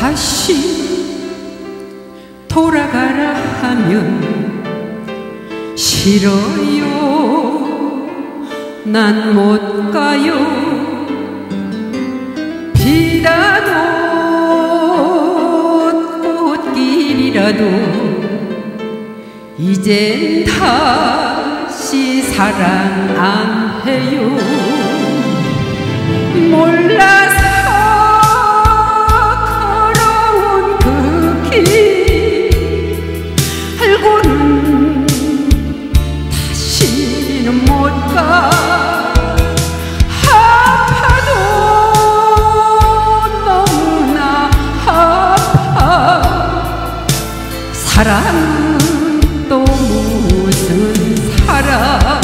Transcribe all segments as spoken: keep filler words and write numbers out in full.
다시 돌아가라 하면 싫어요. 난 못 가요. 비라도 꽃길이라도 이젠 다시 사랑 안 해요. 몰라서 걸어온 그 길 알고는 다시는 못 가. 아파도 너무나 아파. 사랑은 또 무슨 사랑.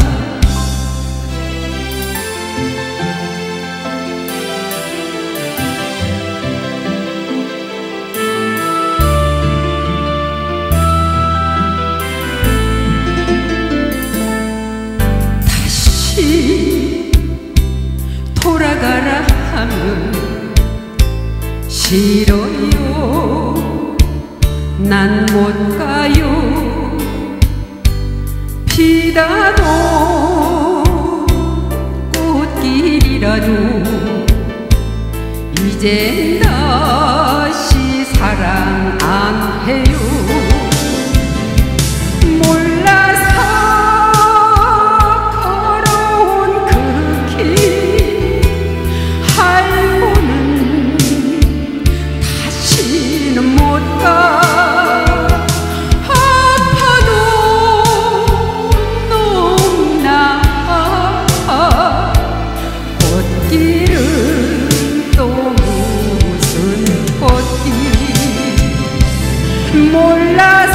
돌아가라 하면 싫어요. 난 못 가요. 비라도 꽃길이라도 이제 다시 사랑 안 해요. 몰라